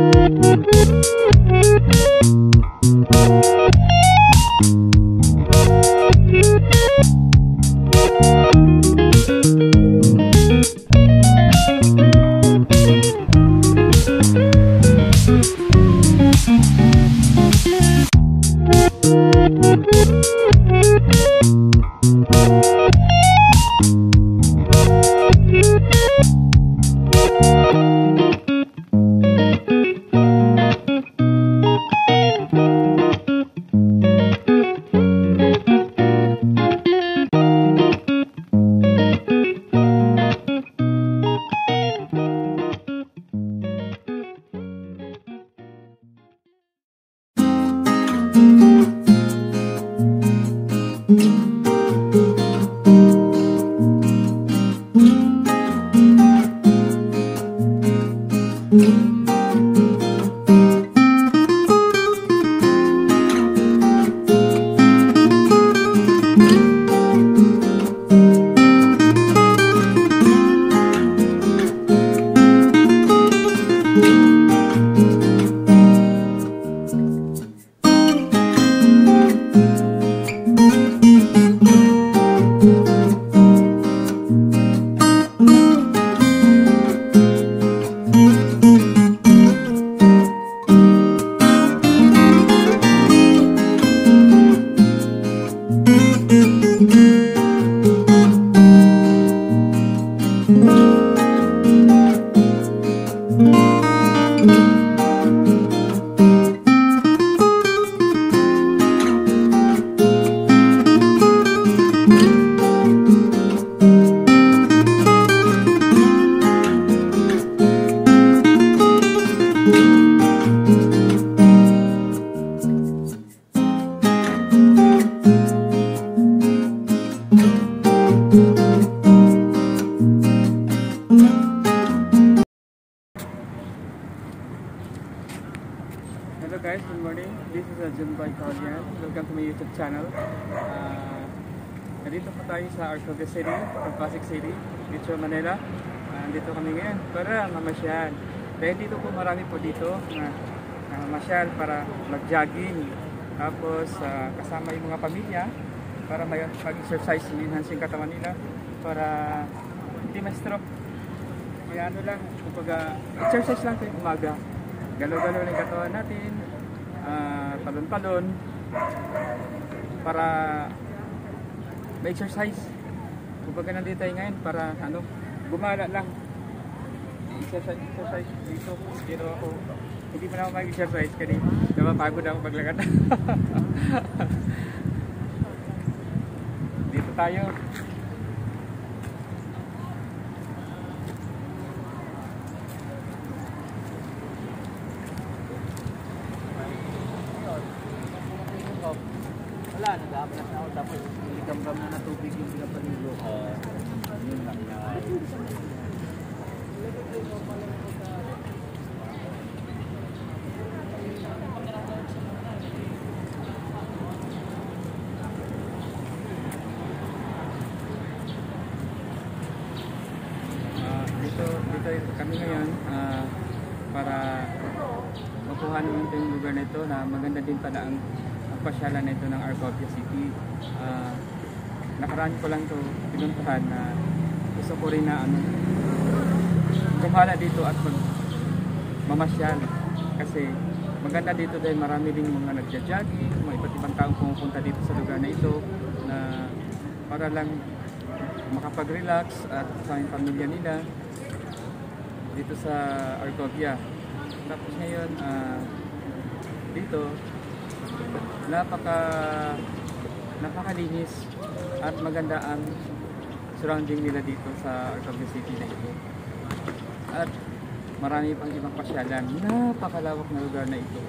Hello guys, good morning. This is Arcobya. Welcome to my YouTube channel. Nandito po tayo sa Arcobya City, Pasig City, Metro Manila. Nandito kami ngayon para mamasyal. Dahil dito po marami po dito na mamasyal para mag-jogging. Tapos kasama yung mga pamilya para mag-exercise, enhance yung katawan nila para hindi ma-stroke. Kaya ano lang, kumbaga exercise lang tuwing umaga. Galaw-galaw ng katawan natin, talon-talon para ma-exercise. Kumbaga nandito tayo ngayon para gumala lang. Exercise dito. Pero ako, hindi pa na ako mag-exercise kasi napapagod ako paglakad. Dito tayo. Wala, nag-aaplas na ako tapos iligam-gam na tubig yung pinapalilo. Yun lang na. Dito kami ngayon para makuha naman ito yung lugar na ito na maganda din pala ang pasyalan na ito ng Arcobya City. Nakaraan ko lang ito pinuntahan na gusto ko rin na gumala dito at mamasyal kasi maganda dito dahil marami rin mga nagja-jogging, mga iba't ibang taong pumupunta dito sa lugar na ito na para lang makapag-relax at sa pamilya nila dito sa Arcobya. Tapos ngayon dito napakalinis at maganda ang surrounding nila dito sa Arcobya City na ito. At marami pang ibang pasyalan. Napakalawak na lugar na ito.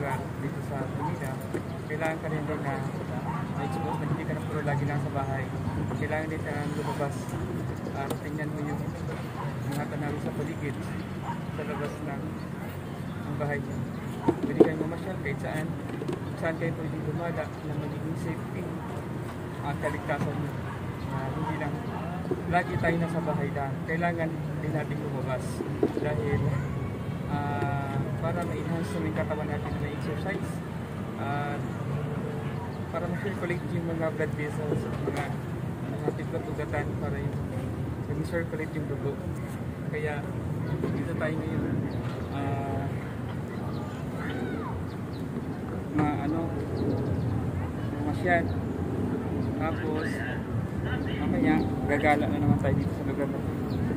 lugar dito sa Manila, kailangan ka rin din na ma-expose na hindi ka na puro lagi lang sa bahay. Kailangan din na lumabas at tingnan mo yung mga tanawin sa paligid sa labas ng bahay niyo. Pwede kayong mamasyal kahit saan kayo pwede dumala na magiging safety at kaligtasan niyo. Hindi lang lagi tayo nasa bahay lang. Kailangan din natin lumabas dahil para ma-enhance yung katawan natin na exercise at para ma-circulate yung mga blood vessels, mga tiblat-ugatan para yung mag-circulate yung dugo. Kaya dito tayo ngayon masyad. Tapos mamaya gagala na naman tayo dito sa lugar na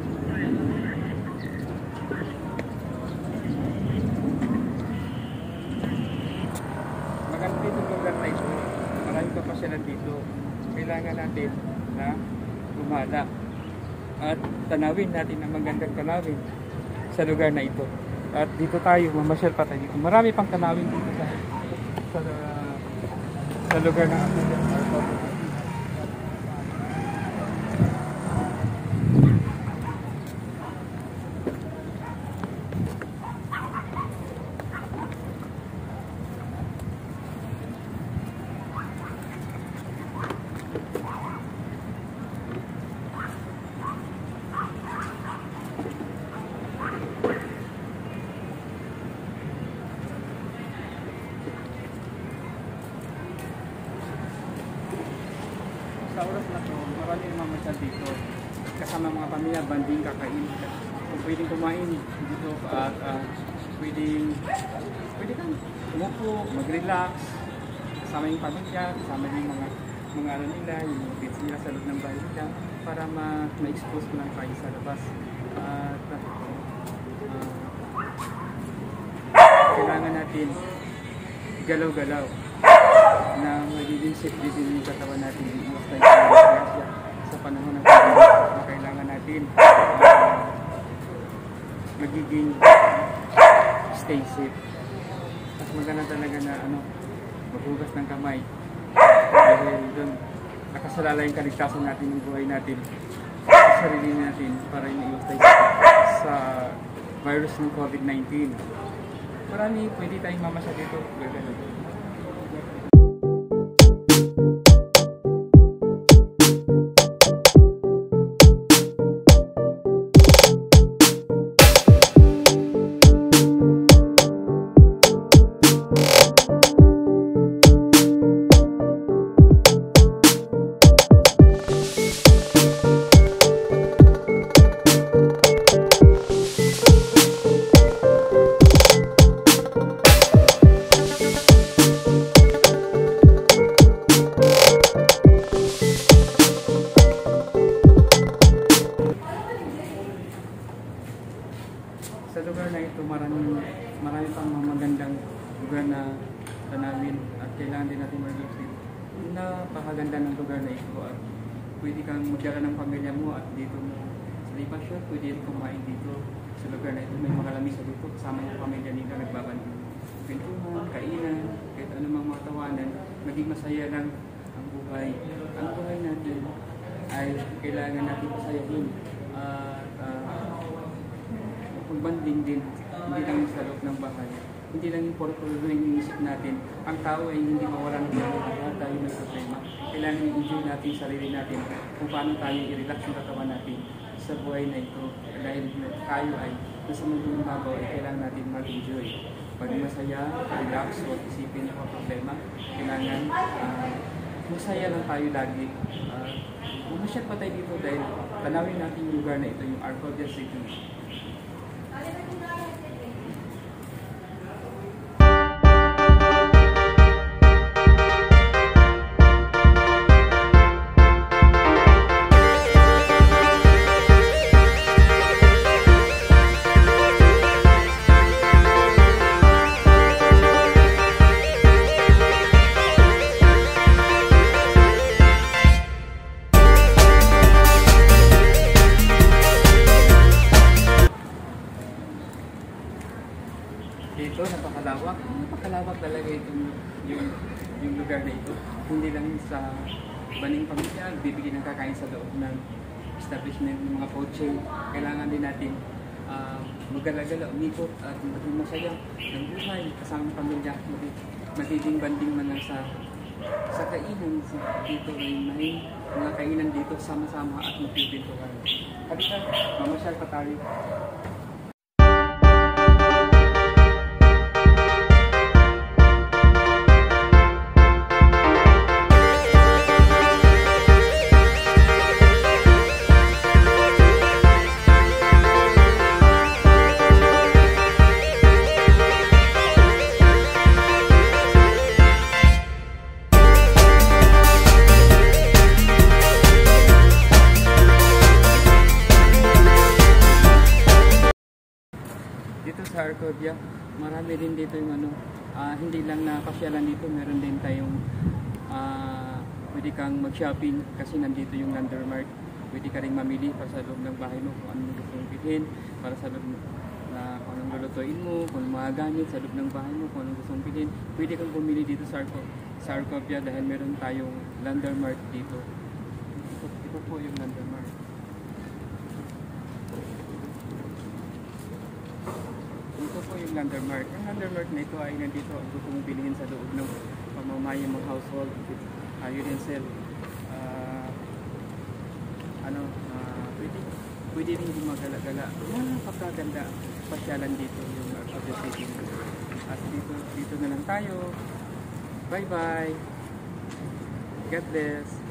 maganda dito lugar na ito. Maraming papasyalan dito. Kailangan natin na gumala at tanawin natin ang magandang tanawin sa lugar na ito. At dito tayo, mamasyal pa tayo dito. Marami pang tanawin dito sa lugar na Arcobya City. Sa oras na to, marami naman masyad dito. Kasama mga pamilya, banding, kakain. Kung pwedeng kumain dito at pwede kang umupo, mag-relax. Kasama yung pamilya, kasama yung mga ano nila, yung kids nila sa loob ng bahay nila para ma-expose ko lang tayo sa labas. At kailangan natin galaw-galaw na magiging safety din yung katawan natin. Iwas tayo sa panahon ng pandemic na kailangan natin magiging stay safe. Mas maganda talaga na maghugas ng kamay dahil doon nakasalala yung kaligtasan natin yung buhay natin sa sarili natin para iniwas tayo sa virus ng COVID-19. Marami pwede tayong mamasya dito. Sa lugar na ito, marami pang magandang lugar na tanawin at kailangan din natin mag-exit. Napakaganda ng lugar na ito at pwede kang magdala ng pamilya mo at dito mo sa Libasyon, pwede rin kumain dito sa lugar na ito. May mga lamisa dito, kasama yung pamilya nila, nagbabanding kwentuhan, kainan, kahit anumang mga tawanan, maging masaya lang ang buhay. Ang buhay natin ay kailangan natin masayahin magbanding din, hindi lang sa loob ng bahay. Hindi lang yung puro-puro yung inisip natin. Ang tao ay hindi mawala ng lahat tayo may problema. Kailangan i-enjoy natin sarili natin kung paano tayo i-relax yung katawan natin sa buhay na ito. Dahil tayo ay nasa mundong mabaw ay kailangan natin mag-enjoy. Pag masaya, relax, huwag isipin yung problema. Kailangan masaya lang tayo lagi. Mamasyal pa tayo dito dahil tanawin natin yung lugar na ito, yung Arcobya City. Napakalawak talaga yung lugar na ito. Hindi lang sa baning pamilya, bibigyan ng kakain sa loob ng establishment ng mga poche. Kailangan din natin magala-gala, umikot at maging masaya ng buhay kasama pamilya. Magiging banding man lang sa kainan. Dito ay may mga kainan dito sama-sama at magpipintuhan. Halika, mamasyal pa tayo. Dito sa Arcobya, marami din dito yung hindi lang na pasyalan dito, meron din tayong pwede kang mag-shopping kasi nandito yung Landmark. Pwede ka rin mamili para sa loob ng bahay mo kung anong gusto mong bilhin, para sa loob na kung anong lulutuin mo, kung mga gamit sa loob ng bahay mo, kung anong gusto mong bilhin. Pwede kang bumili dito sa Arcobya dahil meron tayong Landmark dito. Ito po yung Landmark. Ito po yung Landmark. Ang Landmark na ito ay nandito ang gusto mong bilhin sa loob ng pamamayang mga household, utensil, pwede rin gumagala-gala. Napakaganda pasyalan dito yung Arcobya City. At dito na lang tayo. Bye bye. God bless.